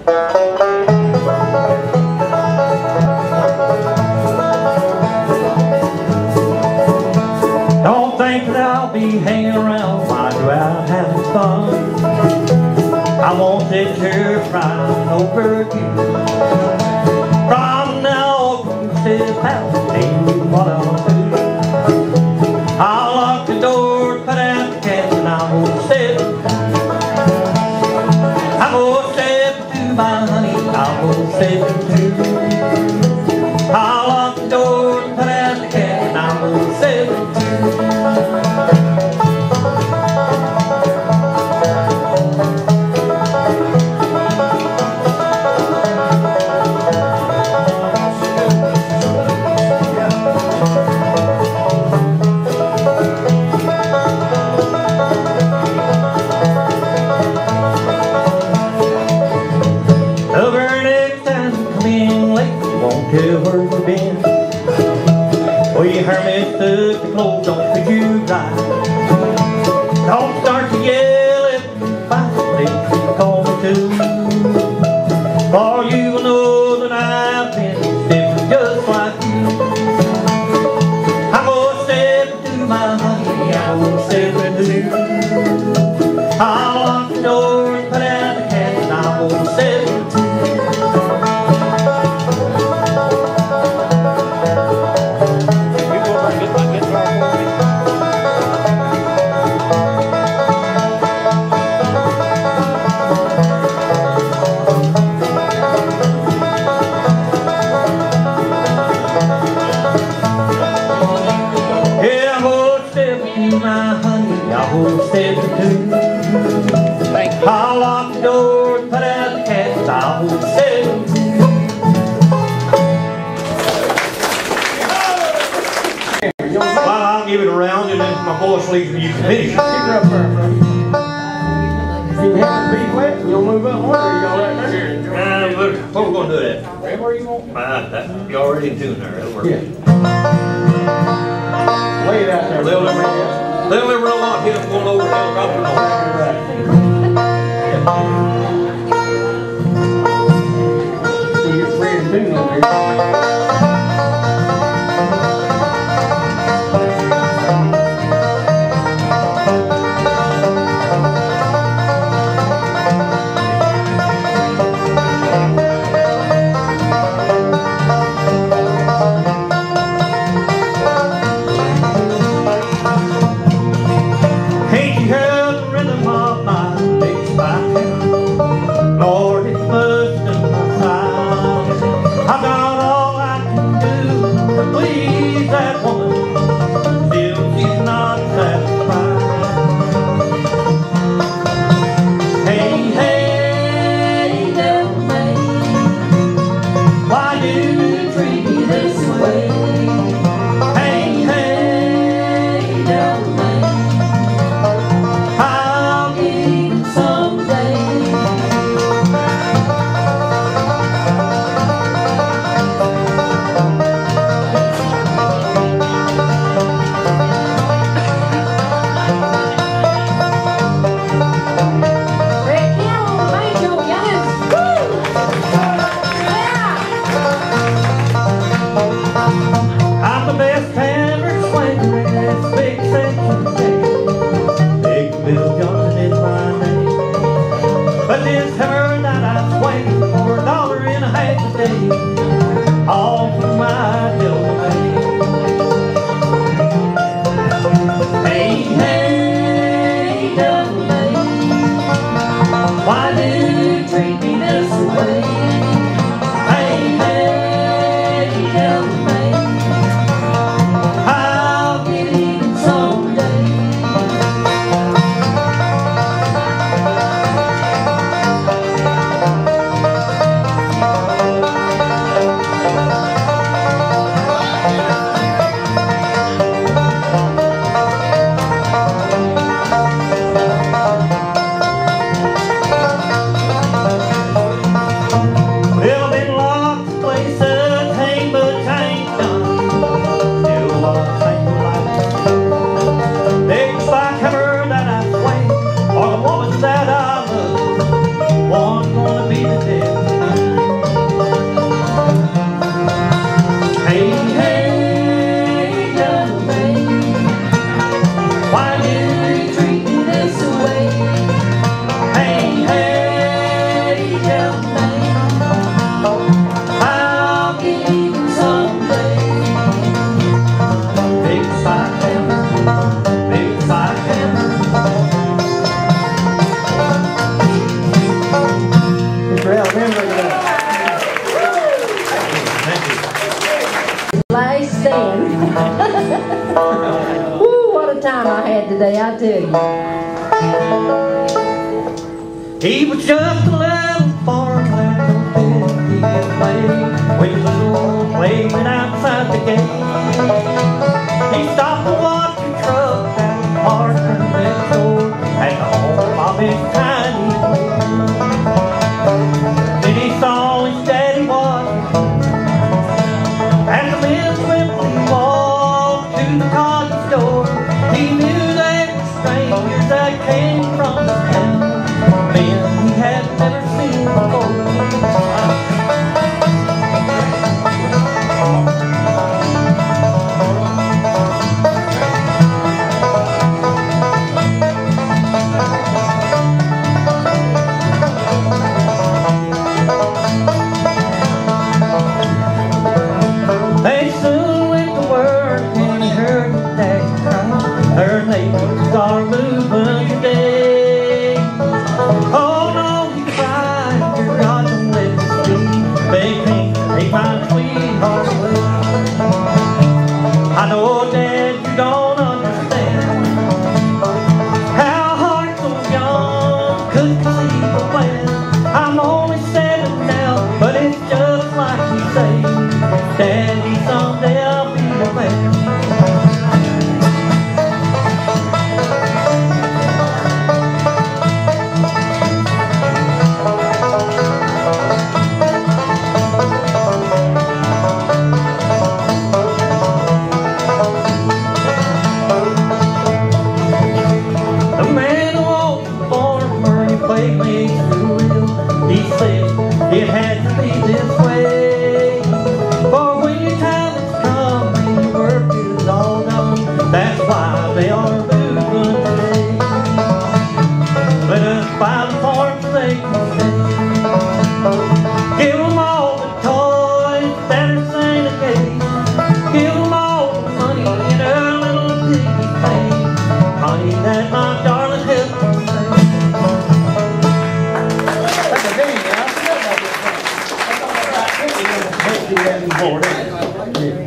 Don't think that I'll be hanging around while you're out having fun. I won't sit here crying over you. From now on, sit down, tell you what I'll do. I'll lock the door, put out the cat, and I won't sit. I won't sit to my honey, I won't sit to. I'll lock the door, put out the cat, and I won't sit to. Tell where you've been. Oh, you heard me stuck the clothes don't fit you right. Don't start to yell at me, they call me too. For you will know that I've been different just like you. I will step to my honey, I will step into you. I'll lock the door and put out the cat, and I will step into you. I'll lock the door, put out the cat, I won't sit. Well, I'll give it a round, and then if my voice leaves me, you can finish it. You have to be wet, you'll move up more, or you gonna let her? What we're going to do that? Where you want? You already in tune there, that'll work. Yeah. Lay it out there. They'll never know what hit them going over the helicopter. So you're free and tune over here. tell you. He was just a little farmland on 50th Way, with a little waving outside the gate. He stopped to watch the truck that was parked next door at the home of his tiny place. Then he saw his daddy watching, and the men swiftly walked to the cottage door. He knew they were strangers that came from the town, men he had never seen before. They soon went to work and he heard his daddy cry. Her neighbors are moving today. Oh no, he cried, dear God, don't let this be. They can't take my sweetheart away. I know, Dad, you don't understand how hearts so young could conceive a plan. I'm only 7 now, but it's just like you say, Daddy, someday I'll be a man. The man who owned the farmer, he played me too real. He said it had to be this way. For when your time has come and your work is all done, that's why they are moving today. Let us buy the farm so they can stay. Give them all the toys that are Santa gave. Give them all the money in her little piggy bank. Money that my darling helped me save. That's a game, man. I forgot about this thing. I thought about 50 years before.